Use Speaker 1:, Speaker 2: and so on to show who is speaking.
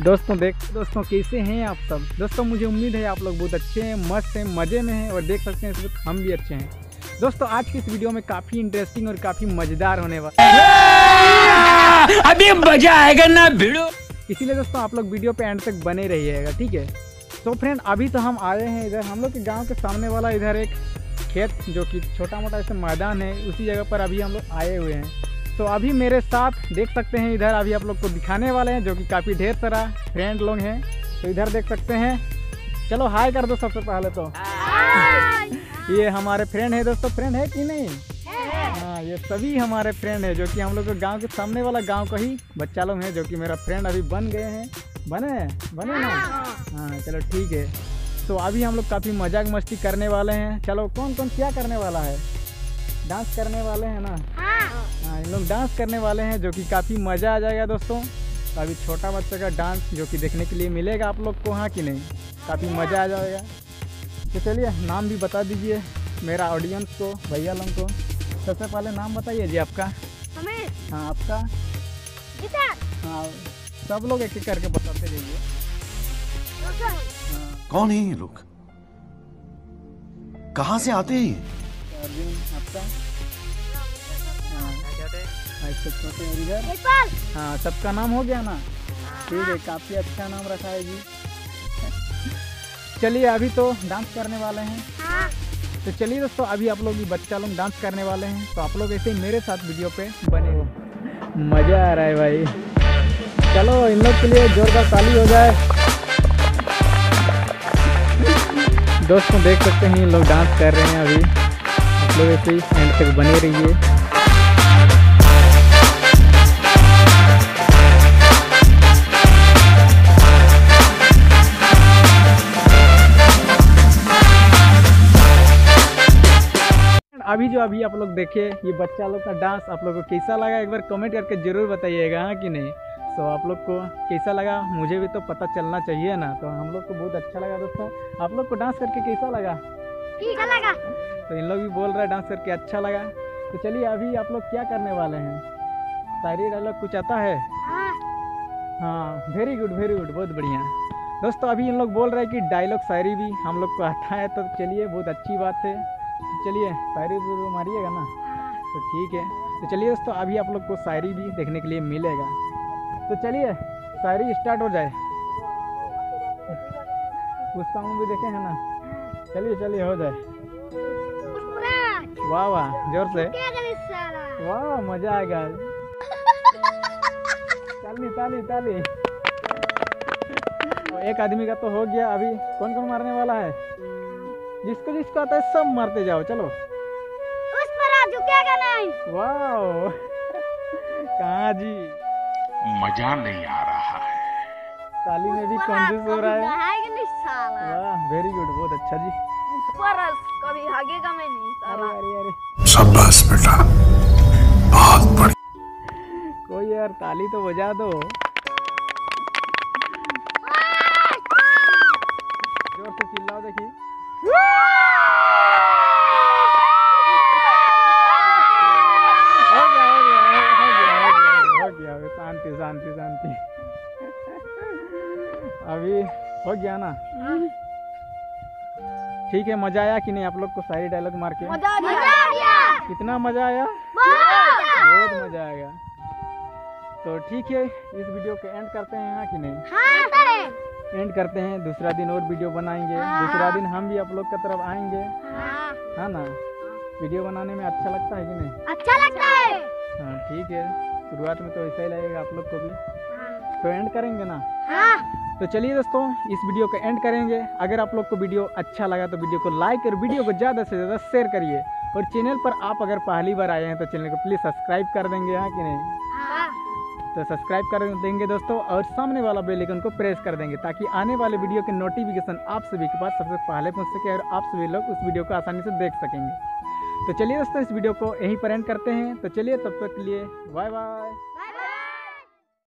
Speaker 1: दोस्तों कैसे हैं आप सब। दोस्तों मुझे उम्मीद है आप लोग बहुत अच्छे हैं, मस्त हैं, मज़े में हैं और देख सकते हैं इस वक्त हम भी अच्छे हैं। दोस्तों आज की इस वीडियो में काफ़ी इंटरेस्टिंग और काफ़ी मज़ेदार होने वाला है।
Speaker 2: अभी मजा आएगा ना भिड़ो।
Speaker 1: इसीलिए दोस्तों आप लोग वीडियो पे एंड तक बने रहिएगा, ठीक है। तो फ्रेंड अभी तो हम आए हैं इधर हम लोग के गाँव के सामने वाला इधर एक खेत जो कि छोटा मोटा ऐसे मैदान है, उसी जगह पर अभी हम लोग आए हुए हैं। तो अभी मेरे साथ देख सकते हैं इधर अभी आप लोग को दिखाने वाले हैं जो कि काफ़ी ढेर सारा फ्रेंड लोग हैं। तो इधर देख सकते हैं, चलो हाय कर दो सबसे पहले तो। ये हमारे फ्रेंड है दोस्तों, फ्रेंड है कि नहीं? हाँ ये सभी हमारे फ्रेंड है जो कि हम लोग के गांव के सामने वाला गांव का ही बच्चा लोग हैं जो कि मेरा फ्रेंड अभी बन गए हैं। बने ना? हाँ चलो ठीक है। तो अभी हम लोग काफ़ी मजाक मस्ती करने वाले हैं। चलो कौन कौन क्या करने वाला है? डांस करने वाले हैं ना? हाँ इन लोग डांस करने वाले हैं जो कि काफ़ी मज़ा आ जाएगा दोस्तों। तो अभी छोटा बच्चा का डांस जो कि देखने के लिए मिलेगा आप लोग को, हाँ कि नहीं? काफ़ी मज़ा आ जाएगा। तो चलिए नाम भी बता दीजिए मेरा ऑडियंस को, भैया लोग को। सबसे पहले नाम बताइए जी आपका। हाँ आपका। हाँ सब लोग एक एक करके बताते रहिए।
Speaker 3: कौन है ये लोग? कहाँ से आते हैं?
Speaker 1: आपका? छोटे और इधर? हाँ सबका नाम हो गया ना? ठीक है, काफ़ी अच्छा नाम रखा है जी। चलिए अभी तो डांस करने वाले हैं। तो चलिए दोस्तों अभी आप लोग भी बच्चा लोग डांस करने वाले हैं। तो आप लोग ऐसे ही मेरे साथ वीडियो पे बने रहो, मज़ा आ रहा है भाई। चलो इन लोग के लिए जोरदार ताली हो जाए। दोस्तों देख सकते हैं इन लोग डांस कर रहे हैं अभी। आप लोग ऐसे ही एंड तक बने रहिए। अभी जो अभी आप लोग देखे ये बच्चा लोग का डांस आप लोग को कैसा लगा एक बार कमेंट करके ज़रूर बताइएगा, हाँ कि नहीं? तो आप लोग को कैसा लगा मुझे भी तो पता चलना चाहिए ना। तो हम लोग को बहुत अच्छा लगा दोस्तों। आप लोग को डांस करके कैसा लगा? ठीक लगा। तो इन लोग भी बोल रहे हैं डांस करके अच्छा लगा। तो चलिए अभी आप लोग क्या करने वाले हैं? शायरी डायलॉग कुछ आता है? हाँ वेरी गुड बहुत बढ़िया। दोस्तों अभी इन लोग बोल रहे हैं कि डायलॉग शायरी भी हम लोग को आता है। तो चलिए बहुत अच्छी बात है। तो चलिए शायरी तो मारिएगा ना? तो ठीक है। तो चलिए दोस्तों अभी आप लोग को शायरी भी देखने के लिए मिलेगा। तो चलिए शायरी स्टार्ट हो जाए। पुष्पा मूवी देखे हैं ना? चलिए हो जाए। वाह वाह जोर से वाह मजा आएगा। ताली। एक आदमी का तो हो गया। अभी कौन कौन मारने वाला है? जिसको आता है सब मारते जाओ। चलो उस पर झुकेगा नहीं। वाह कहाँ जी
Speaker 2: मजा नहीं आ रहा है।
Speaker 1: ताली में भी कंजूस हो रहा है। वाह वेरी गुड बहुत अच्छा जी।
Speaker 4: कभी भागेगा मैं नहीं साला।
Speaker 1: अरे
Speaker 3: शाबाश बेटा बहुत बढ़िया।
Speaker 1: कोई यार ताली तो बजा दो। जोर से चिल्लाओ देखिए। हो गया शांति। अभी हो गया ना? ठीक है। मजा आया कि नहीं आप लोग को शायरी डायलॉग मार के?
Speaker 4: मजा आ गया।
Speaker 1: कितना मजा आया? बहुत मजा आएगा। तो ठीक है इस वीडियो को एंड करते हैं, हाँ कि नहीं? एंड करते हैं। दूसरा दिन और वीडियो बनाएंगे। दूसरा दिन हम भी आप लोग की तरफ आएंगे, हाँ ना? वीडियो बनाने में अच्छा लगता है कि नहीं?
Speaker 4: अच्छा लगता है।
Speaker 1: हाँ ठीक है। शुरुआत में तो ऐसा ही लगेगा आप लोग को भी। तो एंड करेंगे ना? तो चलिए दोस्तों इस वीडियो को एंड करेंगे। अगर आप लोग को वीडियो अच्छा लगा तो वीडियो को लाइक और वीडियो को ज़्यादा से ज़्यादा शेयर करिए। और चैनल पर आप अगर पहली बार आए हैं तो चैनल को प्लीज़ सब्सक्राइब कर देंगे, हाँ कि नहीं? तो सब्सक्राइब कर देंगे दोस्तों और सामने वाला बेल आइकन को प्रेस कर देंगे ताकि आने वाले वीडियो के नोटिफिकेशन आप सभी के पास सबसे पहले पहुंच सके और आप सभी लोग उस वीडियो को आसानी से देख सकेंगे। तो चलिए दोस्तों इस वीडियो को यहीं पर एंड करते हैं। तो चलिए तब तक के लिए बाय बाय।